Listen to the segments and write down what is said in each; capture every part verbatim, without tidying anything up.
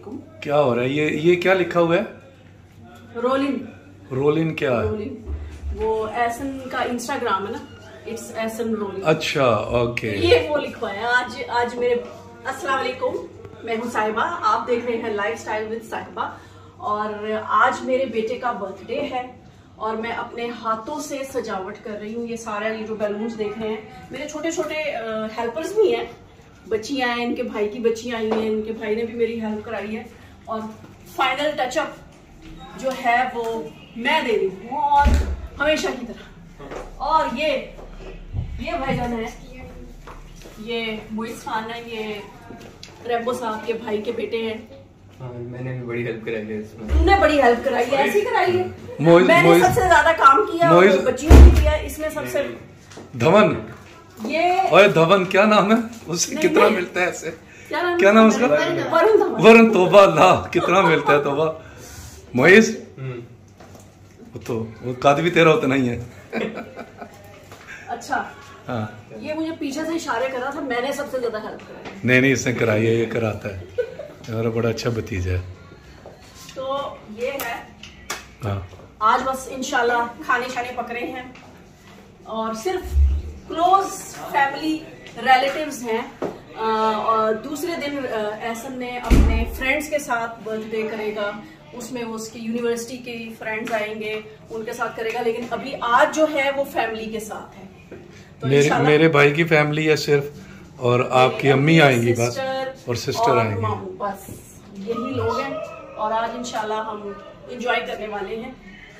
वालेकुम। क्या हो रहा है? ये ये क्या लिखा हुआ है? रोलिन। रोलिन क्या है? रोलिन वो एसन का इंस्टाग्राम है ना, इट्स एसन रोलिन। अच्छा ओके। ये वो लिखवा है। आज आज मेरे अस्सलाम वालेकुम, मैं हूँ साहिबा, आप देख रहे हैं लाइफस्टाइल विद साहिबा। और आज मेरे बेटे का बर्थडे है और मैं अपने हाथों से सजावट कर रही हूँ। ये सारे ये जो बैलून्स देख रहे हैं, मेरे छोटे छोटे हेल्पर्स भी हैं, बच्चियां हैं, इनके भाई की बच्चियां आई हैं, इनके भाई ने भी मेरी हेल्प कराई है। और फाइनल टचअप जो है वो मैं दे रही हूँ और हमेशा की तरह। और ये ये भाईजान है, ये मोइस खान है, ये रेबो साहब के भाई के बेटे हैं। हाँ, मैंने भी बड़ी हेल्प कराई है इसमें। तूने बड़ी हेल्प कराई है, ऐसी कराई है। मोइस, मैंने मोइस, सबसे ज्यादा काम किया मोइस, और बच्चियों ने किया। इसमें सबसे धवन। ये ओए धवन क्या नाम है? उससे नहीं, कितना नहीं। मिलता है ऐसे? क्या नाम क्या नाम उसका? वरुण धवन। वरुण। तोबा ला, कितना मिलता है तोबा। मोइस वो तो वो काद भी तेरा उतना ही है। अच्छा हाँ। ये मुझे पीछे से इशारे कर रहा था, मैंने सबसे ज्यादा हेल्प कराई। नहीं नहीं, इसने कराई है, ये कराता है। मेरा बड़ा अच्छा भतीजा है। तो ये है। हाँ। आज बस इंशाल्लाह खाने शाने पक रहे हैं और सिर्फ क्लोज फैमिली रिलेटिव्स हैं। आ, और दूसरे दिन एहसन ने अपने फ्रेंड्स के साथ बर्थडे करेगा, उसमें उसकी यूनिवर्सिटी के फ्रेंड्स आएंगे, उनके साथ करेगा। लेकिन अभी आज जो है वो फैमिली के साथ है। तो मेरे मेरे भाई की फैमिली है सिर्फ, और आपकी अम्मी आएंगी बस, और सिस्टर आएंगे, बस यही लोग हैं। और आज इंशाल्लाह हम एंजॉय करने वाले हैं।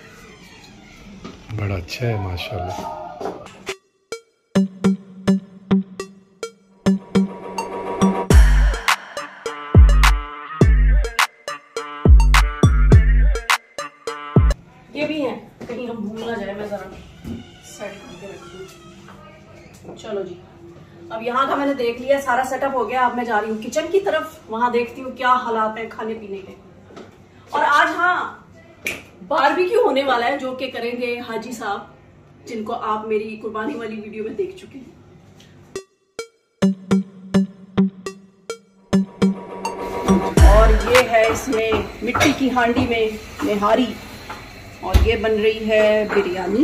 बड़ा अच्छा है माशाल्लाह। ये भी है, कहीं हम भूल ना जाए, मैं जरा सेट करके रख दूं। चलो जी, अब यहाँ का मैंने देख लिया, सारा सेटअप हो गया। अब मैं जा रही हूँ किचन की तरफ, वहां देखती हूँ क्या हालात है खाने पीने के। और आज हाँ बारबेक्यू होने वाला है, जो कि करेंगे हाजी साहब, जिनको आप मेरी कुर्बानी वाली वीडियो में देख चुके हैं। और ये है इसमें मिट्टी की हांडी में निहारी, और ये बन रही है बिरयानी।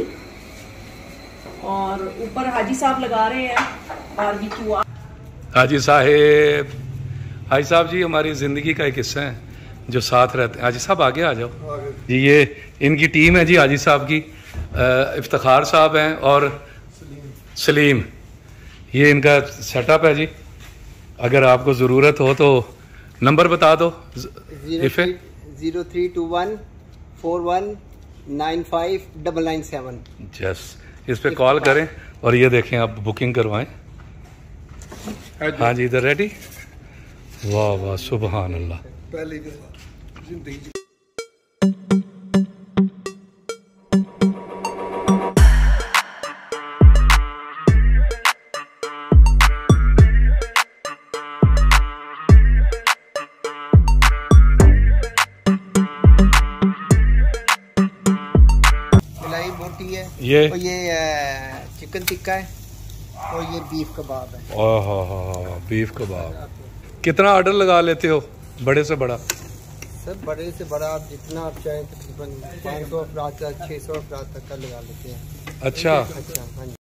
और ऊपर हाजी साहब लगा रहे हैं बारबेक्यू। हाजी साहेब, हाजी साहब जी हमारी ज़िंदगी का एक हिस्सा है जो साथ रहते हैं। हाजी साहब आगे आ जाओ जी। ये इनकी टीम है जी, हाजी साहब की। इफ्तिखार साहब हैं और सलीम, ये इनका सेटअप है जी। अगर आपको ज़रूरत हो तो नंबर बता दो। Zero three two one four one nine five double nine seven. जस इस पे कॉल करें और ये देखें, आप बुकिंग करवाएं। हाँ जी, इधर रेडी। वाह वाह, सुबहान अल्लाह। पहले मोटी है ये और ये चिकन टिक्का है और ये बीफ कबाब है। ओह हो, बीफ कबाब। कितना ऑर्डर लगा लेते हो, बड़े से बड़ा? सर बड़े से बड़ा आप जितना आप चाहें, तकरीबन पाँच सौ अफराद तक, छः सौ अफराद तक का लगा लेते हैं। अच्छा अच्छा, हाँ जी।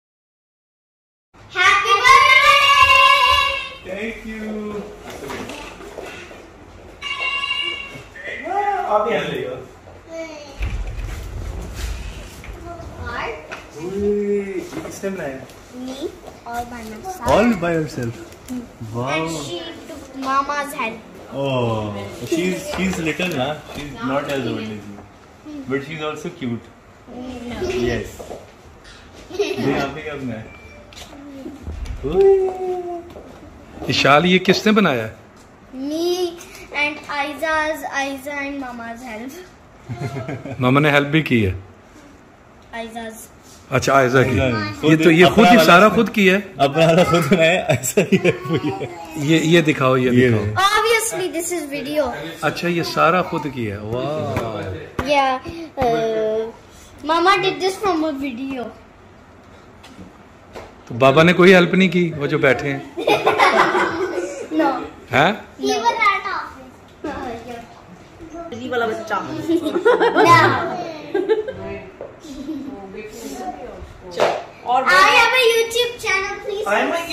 Thank you. आप यहाँ ले आओ। किसने बनाया? Me all by myself. All by yourself. Wow. And she took Mama's help. Oh, she's she's little, na? She's not as old as you, but she's also cute. No. Yes. ये यहाँ पे क्या बनाया? इशाल, ये किसने बनाया है? Me and Aiza's Aiza and Mama's help. मामा ने हेल्प भी की है। Aiza's. अच्छा, आयजा की। ये तो ये खुद ही सारा खुद की है। अपना वाला खुद बनाया, ऐसा ही है ये। ये ये दिखाओ, ये दिखाओ। Obviously, this is video. अच्छा, ये सारा खुद की है। वाह। Yeah. Uh, Mama did this from a video. तो बाबा ने कोई हेल्प नहीं की, वो जो बैठे हैं? No. हैं? He was at office. बिजली वाला बच्चा। और I have a YouTube channel, please.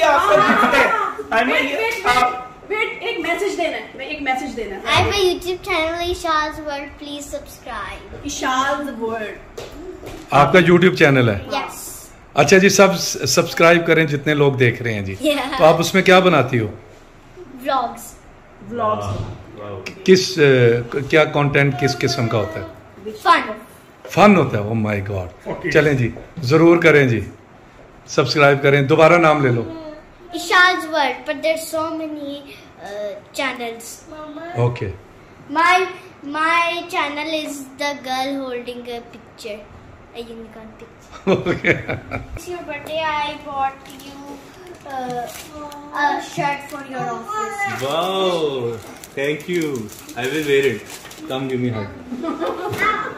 Wait, एक मैसेज देना है, मैं एक मैसेज देना है। I have a YouTube channel, Isha's World. Please subscribe. Isha's world. आपका यूट्यूब चैनल है? Yes. अच्छा जी, सब सब्सक्राइब करें जितने लोग देख रहे हैं जी। Yeah. तो आप उसमें क्या बनाती हो? Vlogs. व्लॉग्स। किस अ, क्या कंटेंट किस किस्म का होता है? Fun. फन होता है? Oh my god. चलें जी, जरूर करें जी, सब्सक्राइब करें। दोबारा नाम ले लो। Isha's World, but there's so many uh, channels. Okay. My my channel is the girl holding a picture, a unicorn picture. Okay. It's your birthday. I bought you uh, a shirt for your office. Wow, thank you. I will wear it. Come give me a hug.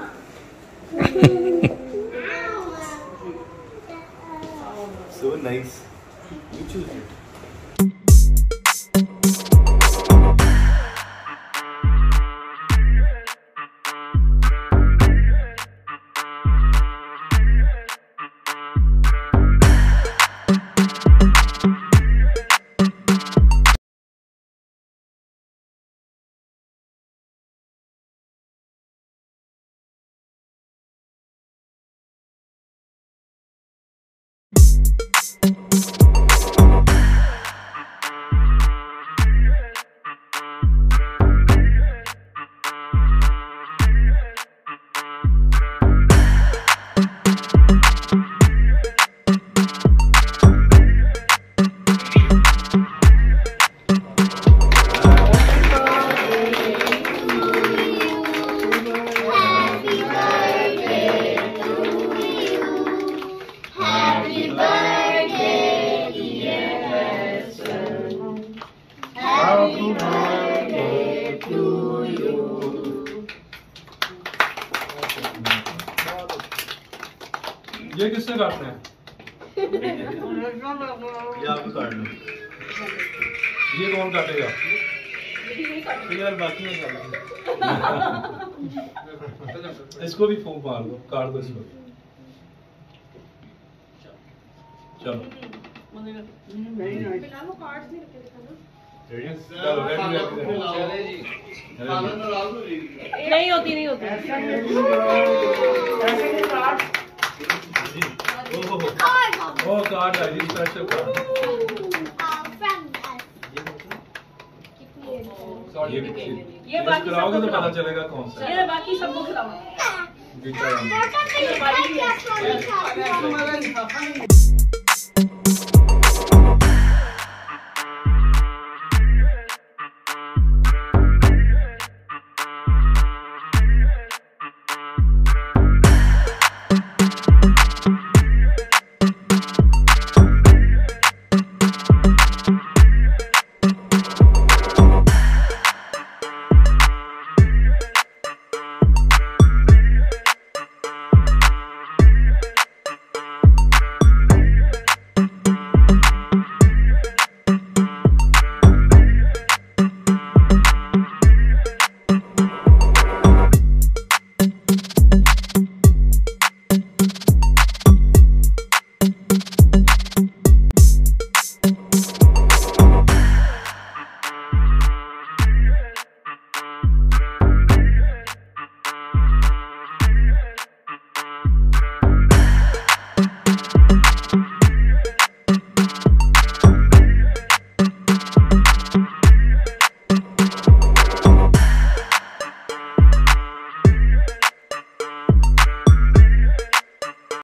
So nice. You choose it. ये किससे काटना है? ये आप ही काट लो। ये कौन काटेगा? यार बाकी में काट लो। इसको भी फूंक मार दो, काट दो इसको। चलो चलो रेडी रेडी। नहीं होती, नहीं होती। ओ कार्ड है जी, स्पेशल कार्ड। ये ये बाकी कराओगे तो पता चलेगा कौन सा। ये बाकी सबको खिलाओ। Gita Ram. What are you